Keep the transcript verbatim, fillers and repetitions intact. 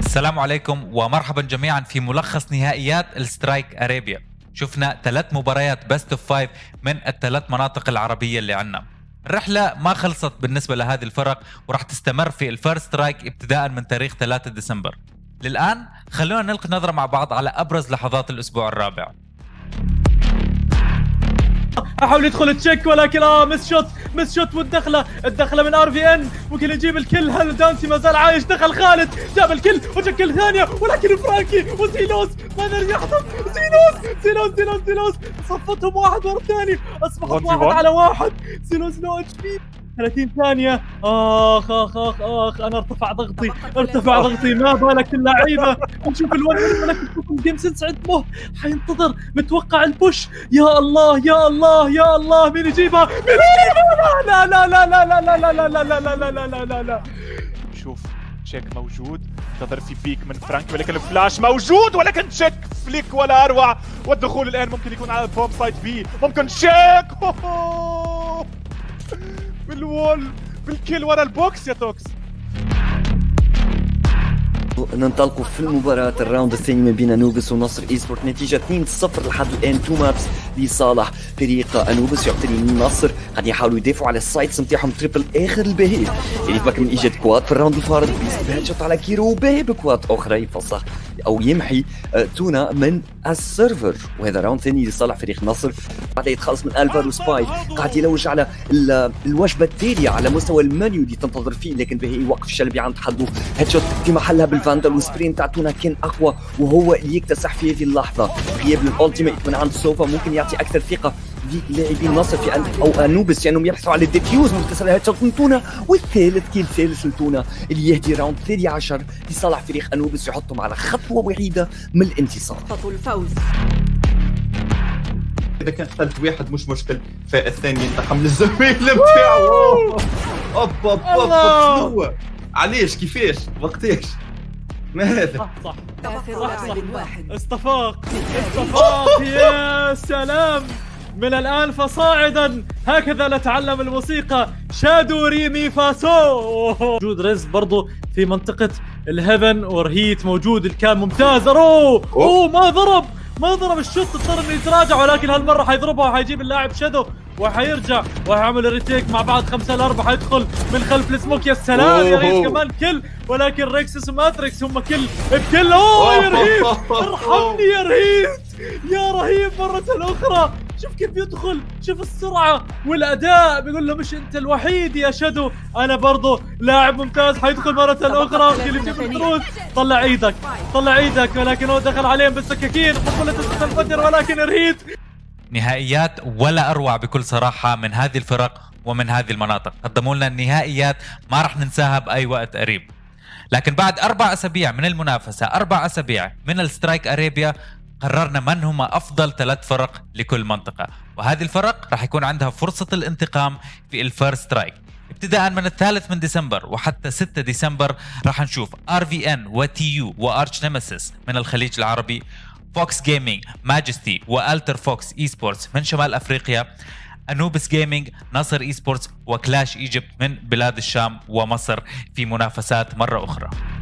السلام عليكم ومرحبا جميعا في ملخص نهائيات السترايك ارابيا. شفنا ثلاث مباريات بيست اوف فايف من الثلاث مناطق العربية اللي عنا. الرحلة ما خلصت بالنسبة لهذه الفرق وراح تستمر في الفيرست سترايك ابتداء من تاريخ ثلاثة ديسمبر. للآن خلونا نلقي نظرة مع بعض على أبرز لحظات الأسبوع الرابع. احاول يدخل تشيك ولكن اه مس شوت مس شوت والدخله الدخله من ار في ان ممكن يجيب الكل. هل دانسي ما زال عايش؟ دخل خالد جاب الكل وشكل ثانيه ولكن فرانكي وزيلوس ما قدر يحصل. زيلوس زيلوس زيلوس زيلوس صفتهم واحد ورا الثاني، اصبحت واحد على واحد. زيلوس لو اتش بي ثلاثين ثانية. اخ اخ اخ اخ انا ارتفع ضغطي ارتفع ضغطي. ما بالك اللعيبة نشوف الون ولكن نشوف الجيم سنس عندهم حينتظر متوقع البوش. يا الله يا الله يا الله مين يجيبها؟ مين يجيبها؟ لا لا لا لا لا لا لا لا لا لا لا لا لا لا لا. شوف تشيك موجود، انتظر في بيك من فرانك ولكن الفلاش موجود ولكن تشيك فليك ولا اروع. والدخول الان ممكن يكون على البوم سايت بي، ممكن تشيك بالوول بالكيل ورا البوكس يا توكس. ننطلقوا في المباراة الراوند الثاني ما بين انوبس ونصر اي سبورت. نتيجة اثنين صفر لحد الان، تو مابس لصالح فريق انوبس. يعتري النصر قد يحاولوا يدافعوا على السايتس نتاعهم تريبل اخر البهي اللي يتمكن من ايجاد كواد في الراوند الفارض. بيست شوت على كيرو وباهي بكواد اخرى يفصح او يمحي تونا من السيرفر. وهذا راوند ثاني لصالح فريق النصر بعد يتخلص من الفارو سباي. قاعد يلوج على الوجبة التالية على مستوى المنيو اللي تنتظر فيه، لكن باهي يوقف الشلبي عند حده. هيد شوت في محلها بالفاندل والسبرين تاع تونا كان اقوى وهو اللي يكتسح في هذه اللحظة. غياب الالتيميت من عند سوفا ممكن يعطي اكثر ثقة لاعبين النصر في أن او انوبس لانهم يعني يبحثوا على الديفيوز مختصر هيد شوت من تونا. والثالث كيل ثالث لتونا اللي يهدي راوند الثاني عشر لصالح فريق انوبس يحطهم على خطوة وحيدة من الانتصار. الفوز اذا كان قتلت واحد مش مشكل، فالثاني ينتقم للزميل بتاعه. اوب اوب اوب شنو علاش كيفاش وقتاش ما هذا؟ صح صح صح صح واحد اصطفاق اصطفاق. يا سلام. من الآن فصاعدا هكذا نتعلم الموسيقى. شادو ريمي فاسو. موجود ريز برضو في منطقة الهيفن ورهيت موجود. الكام ممتاز. اوه اوه ما ضرب ما ضرب الشوت، اضطر انه يتراجع ولكن هالمرة حيضربها وحيجيب اللاعب شادو وحيرجع وحيعمل الريتيك مع بعض. خمسة لأربعة حيدخل من خلف السموك. يا سلام يا ريت كمان كل ولكن ريكسس وماتريكس هم كل بكل. اوه يا رهيب ارحمني يا رهيب يا رهيب مرة أخرى. شوف كيف يدخل، شوف السرعة والأداء. بيقول له مش أنت الوحيد يا شادو، أنا برضو لاعب ممتاز. حيدخل مرة أخرى ممكن يجيب التروس. طلع إيدك طلع إيدك ولكن هو دخل عليهم بالسكاكين. قنبلة الفجر ولكن رهيت. نهائيات ولا أروع بكل صراحة من هذه الفرق ومن هذه المناطق. قدموا لنا النهائيات ما راح ننساها بأي وقت قريب. لكن بعد أربع أسابيع من المنافسة، أربع أسابيع من السترايك أرابيا، قررنا من هم أفضل ثلاث فرق لكل منطقة، وهذه الفرق راح يكون عندها فرصة الانتقام في الفيرست سترايك. ابتداء من الثالث من ديسمبر وحتى ستة ديسمبر راح نشوف ار في ان وتي يو وارش نيمسيس من الخليج العربي، فوكس جيمنج ماجستي والتر فوكس اي سبورتس من شمال افريقيا، انوبس جيمنج، نصر اي سبورتس وكلاش ايجيبت من بلاد الشام ومصر في منافسات مرة اخرى.